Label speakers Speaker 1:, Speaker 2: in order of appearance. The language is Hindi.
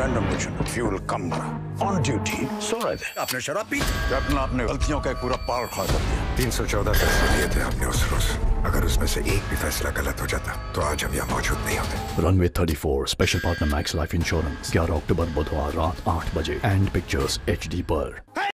Speaker 1: रैंडम मिशन, फ्यूल कम रहा, ऑन ड्यूटी सो रहे थे। आपने शराब पी, कैप्टन आपने गलतियों का एक पूरा पार खड़ा कर दिया।
Speaker 2: 314 फैसले लिए थे आपने उस रोज, अगर उसमें से एक भी फैसला गलत हो जाता तो आज हम यहाँ मौजूद नहीं होते।
Speaker 3: Runway 34 special partner Max Life insurance 11 अक्टूबर बुधवार रात 8 बजे एंड पिक्चर्स HD पर।